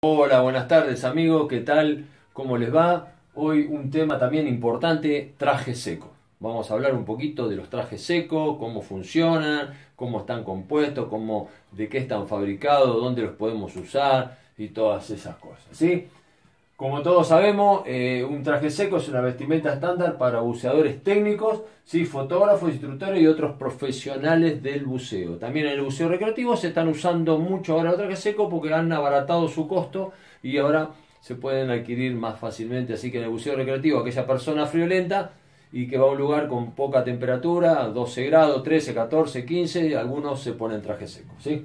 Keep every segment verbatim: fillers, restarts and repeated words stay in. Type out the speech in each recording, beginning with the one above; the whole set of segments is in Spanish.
Hola, buenas tardes amigos, ¿qué tal? ¿Cómo les va? Hoy un tema también importante, traje seco. Vamos a hablar un poquito de los trajes secos, cómo funcionan, cómo están compuestos, cómo, de qué están fabricados, dónde los podemos usar y todas esas cosas, ¿sí? Como todos sabemos, eh, un traje seco es una vestimenta estándar para buceadores técnicos, ¿sí? Fotógrafos, instructores y otros profesionales del buceo. También en el buceo recreativo se están usando mucho ahora los trajes secos porque han abaratado su costo y ahora se pueden adquirir más fácilmente. Así que en el buceo recreativo, aquella persona friolenta y que va a un lugar con poca temperatura, doce grados, trece, catorce, quince, algunos se ponen traje seco, ¿sí?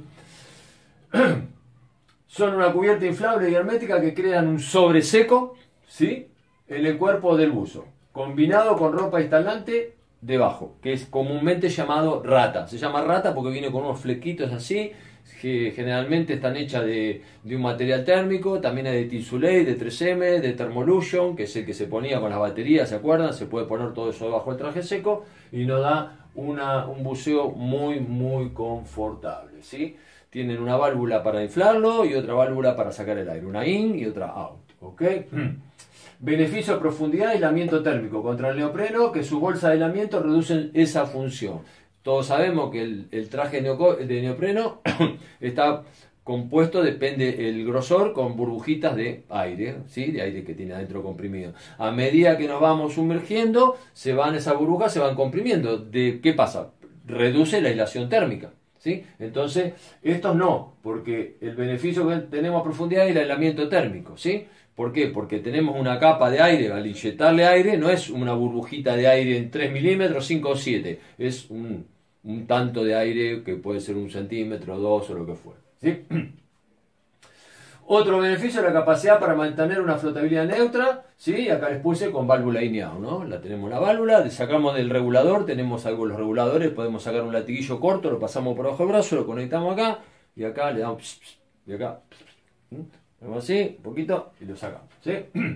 Son una cubierta inflable y hermética que crean un sobreseco, ¿sí?, en el cuerpo del buzo, combinado con ropa instalante debajo, que es comúnmente llamado rata. Se llama rata porque viene con unos flequitos así, que generalmente están hechas de, de un material térmico. También hay de Tinsulate, de tres eme, de Thermolution, que es el que se ponía con las baterías, ¿se acuerdan? Se puede poner todo eso debajo del traje seco y nos da una, un buceo muy, muy confortable, ¿sí? Tienen una válvula para inflarlo y otra válvula para sacar el aire, una in y otra out, ¿ok? Beneficio de profundidad y aislamiento térmico contra el neopreno, que sus bolsas de aislamiento reducen esa función. Todos sabemos que el, el traje de neopreno está compuesto, depende el grosor, con burbujitas de aire, ¿sí? De aire que tiene adentro comprimido. A medida que nos vamos sumergiendo, se van esas burbujas, se van comprimiendo. ¿De qué pasa? Reduce la aislación térmica, ¿sí? Entonces, estos no, porque el beneficio que tenemos a profundidad es el aislamiento térmico, ¿sí? ¿Por qué? Porque tenemos una capa de aire, al inyectarle aire, no es una burbujita de aire en tres milímetros, cinco o siete, es un, un tanto de aire que puede ser un centímetro, dos o lo que fuera, ¿sí? Otro beneficio es la capacidad para mantener una flotabilidad neutra, ¿sí? Acá les puse con válvula INEAO, ¿no? La tenemos la válvula, le sacamos del regulador, tenemos algo los reguladores, podemos sacar un latiguillo corto, lo pasamos por abajo del brazo, lo conectamos acá, y acá le damos, pss, pss, y acá, pss, pss, hacemos así, un poquito, y lo sacamos, ¿sí?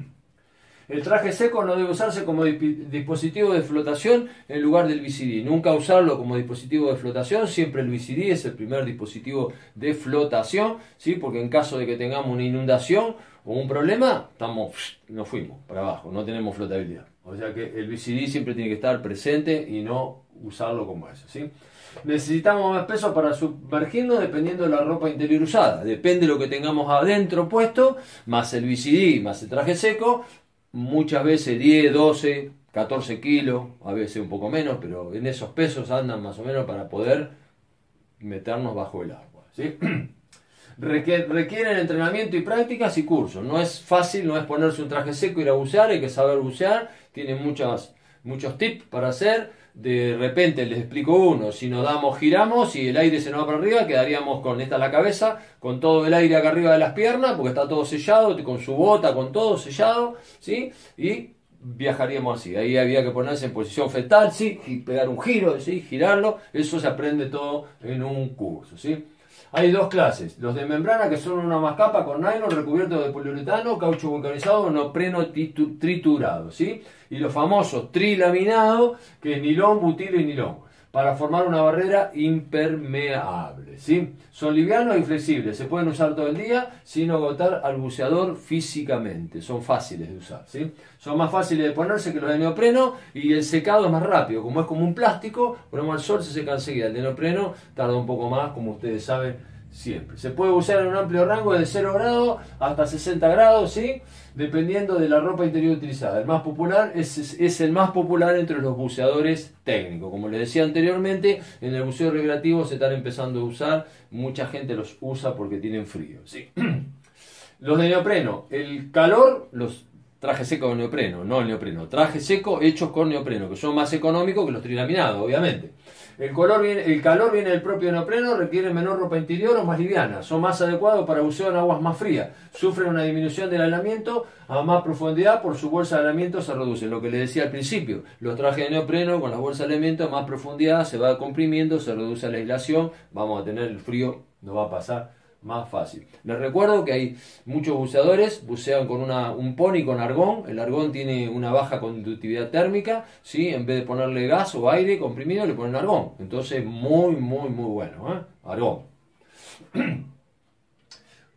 El traje seco no debe usarse como dispositivo de flotación en lugar del V C D. Nunca usarlo como dispositivo de flotación, siempre el V C D es el primer dispositivo de flotación, ¿sí? Porque en caso de que tengamos una inundación o un problema, estamos, nos fuimos para abajo, no tenemos flotabilidad. O sea que el V C D siempre tiene que estar presente y no usarlo como eso, ¿sí? Necesitamos más peso para sumergirnos dependiendo de la ropa interior usada. Depende de lo que tengamos adentro puesto, más el V C D, más el traje seco. Muchas veces diez, doce, catorce kilos, a veces un poco menos, pero en esos pesos andan más o menos para poder meternos bajo el agua, ¿sí? Requieren entrenamiento y prácticas y cursos. No es fácil, no es ponerse un traje seco y ir a bucear, hay que saber bucear, tiene muchas, muchos tips para hacer. De repente les explico uno, si nos damos, giramos y el aire se nos va para arriba, quedaríamos con esta la cabeza, con todo el aire acá arriba de las piernas, porque está todo sellado, con su bota, con todo sellado, ¿sí? Y viajaríamos así. Ahí había que ponerse en posición fetal, ¿sí? Y pegar un giro, ¿sí? Girarlo, eso se aprende todo en un curso, ¿sí? Hay dos clases, los de membrana, que son una mascapa con nylon recubierto de poliuretano, caucho vulcanizado o neopreno triturado, ¿sí? Y los famosos trilaminados, que es nilón, butilo y nilón, para formar una barrera impermeable, ¿sí? Son livianos y flexibles, se pueden usar todo el día sin agotar al buceador físicamente, son fáciles de usar, ¿sí? Son más fáciles de ponerse que los de neopreno y el secado es más rápido, como es como un plástico, ponemos al sol, se seca enseguida. El de neopreno tarda un poco más, como ustedes saben, siempre. Se puede usar en un amplio rango de cero grados hasta sesenta grados, ¿sí? Dependiendo de la ropa interior utilizada. El más popular es, es, es el más popular entre los buceadores técnicos. Como les decía anteriormente, en el buceo recreativo se están empezando a usar, mucha gente los usa porque tienen frío, ¿sí? Los de neopreno, el calor, los trajes secos de neopreno, no el neopreno, trajes secos hechos con neopreno, que son más económicos que los trilaminados, obviamente. El, color viene, el calor viene del propio neopreno, requiere menor ropa interior o más liviana, son más adecuados para buceo en aguas más frías, sufren una disminución del aislamiento a más profundidad, por su bolsa de aislamiento se reduce. Lo que les decía al principio, los trajes de neopreno con las bolsas de aislamiento a más profundidad se va comprimiendo, se reduce la aislación, vamos a tener el frío, nos va a pasar más fácil. Les recuerdo que hay muchos buceadores, bucean con una, un pony con argón. El argón tiene una baja conductividad térmica, ¿sí? En vez de ponerle gas o aire comprimido, le ponen argón. Entonces, muy, muy, muy bueno, ¿eh? Argón.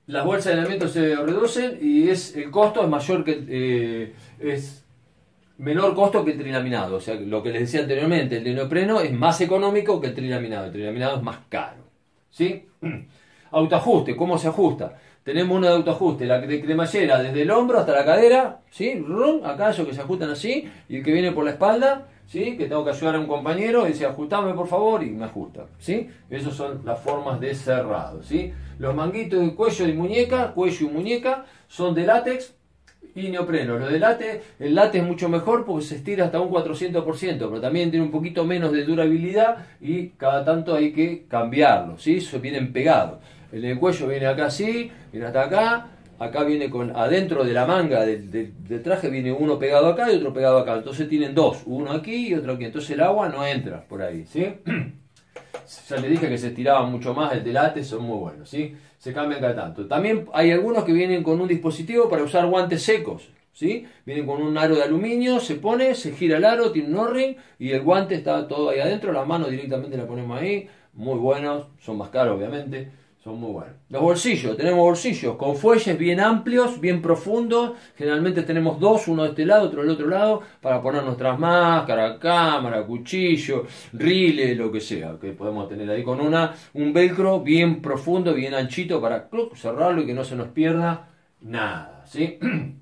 las bolsas de aislamiento se reducen y es el costo es mayor que eh, es menor costo que el trilaminado. O sea, lo que les decía anteriormente, el de neopreno es más económico que el trilaminado. El trilaminado es más caro. ¿Sí? Autoajuste, ¿cómo se ajusta? Tenemos uno de autoajuste, la de cremallera desde el hombro hasta la cadera, ¿sí? Acá esos que se ajustan así, y el que viene por la espalda, ¿sí? Que tengo que ayudar a un compañero y dice, ajustame por favor, y me ajusta, ¿sí? Esas son las formas de cerrado, ¿sí? Los manguitos de cuello y muñeca, cuello y muñeca, son de látex y neopreno. Los de látex, el látex es mucho mejor porque se estira hasta un cuatrocientos por ciento, pero también tiene un poquito menos de durabilidad y cada tanto hay que cambiarlo, ¿sí? Se vienen pegados. El del cuello viene acá así, viene hasta acá, acá viene con adentro de la manga del, del, del traje viene uno pegado acá y otro pegado acá, entonces tienen dos, uno aquí y otro aquí, entonces el agua no entra por ahí, ¿sí? Ya les dije que se estiraban mucho más, el de látex son muy buenos, ¿sí? Se cambian cada tanto. También hay algunos que vienen con un dispositivo para usar guantes secos, ¿sí? Vienen con un aro de aluminio, se pone, se gira el aro, tiene un O-ring y el guante está todo ahí adentro, la mano directamente la ponemos ahí, muy buenos, son más caros obviamente. Son muy buenos. Los bolsillos, tenemos bolsillos con fuelles bien amplios, bien profundos. Generalmente tenemos dos, uno de este lado, otro del otro lado, para poner nuestras máscaras, cámara, cuchillo, rile, lo que sea, que podemos tener ahí con una, un velcro bien profundo, bien anchito para clup, cerrarlo y que no se nos pierda nada, ¿sí?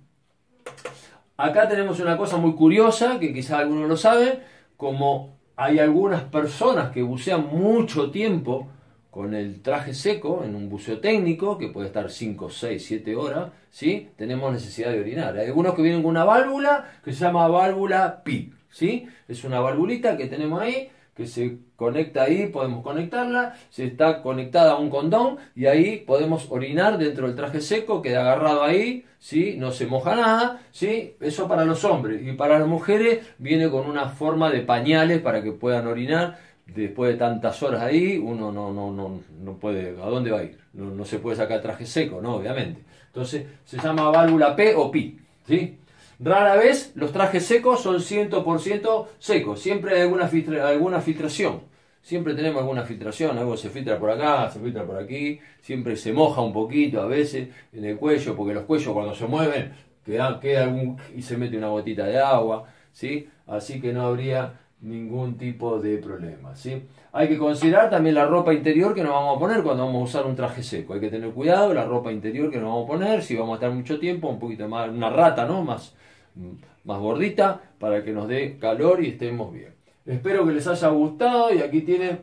Acá tenemos una cosa muy curiosa, que quizás algunos lo saben, como hay algunas personas que bucean mucho tiempo con el traje seco, en un buceo técnico, que puede estar cinco, seis, siete horas, ¿sí? Tenemos necesidad de orinar. Hay algunos que vienen con una válvula que se llama válvula P I C, ¿sí? Es una valvulita que tenemos ahí, que se conecta ahí, podemos conectarla, se está conectada a un condón, y ahí podemos orinar dentro del traje seco, queda agarrado ahí, ¿sí? No se moja nada, ¿sí? Eso para los hombres. Y para las mujeres viene con una forma de pañales para que puedan orinar. Después de tantas horas ahí, uno no, no, no, no puede, ¿a dónde va a ir? No, no se puede sacar traje seco, ¿no? Obviamente. Entonces, se llama válvula P o P I, ¿sí? Rara vez los trajes secos son cien por ciento secos, siempre hay alguna, filtra, alguna filtración. Siempre tenemos alguna filtración, algo se filtra por acá, se filtra por aquí, siempre se moja un poquito a veces en el cuello, porque los cuellos cuando se mueven queda, queda algún, y se mete una gotita de agua, ¿sí? Así que no habría ningún tipo de problema, ¿sí? Hay que considerar también la ropa interior que nos vamos a poner cuando vamos a usar un traje seco. Hay que tener cuidado la ropa interior que nos vamos a poner, si vamos a estar mucho tiempo, un poquito más, una rata, ¿no? Más, más gordita, para que nos dé calor y estemos bien. Espero que les haya gustado y aquí tienen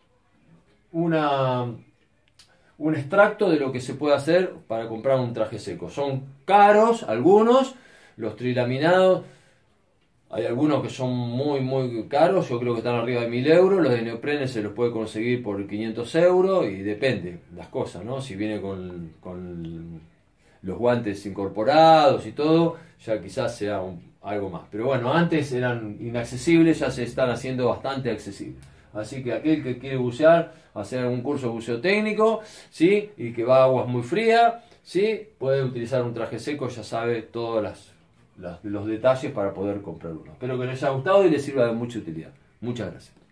una, un extracto de lo que se puede hacer para comprar un traje seco. Son caros algunos, los trilaminados. Hay algunos que son muy muy caros, yo creo que están arriba de mil euros, los de neoprene se los puede conseguir por quinientos euros y depende las cosas, ¿no? Si viene con, con los guantes incorporados y todo, ya quizás sea un, algo más. Pero bueno, antes eran inaccesibles, ya se están haciendo bastante accesibles. Así que aquel que quiere bucear, hacer un curso de buceo técnico, ¿sí? Y que va a aguas muy frías, ¿sí? Puede utilizar un traje seco, ya sabe todas las... los detalles para poder comprar uno. Espero que les haya gustado y les sirva de mucha utilidad. Muchas gracias.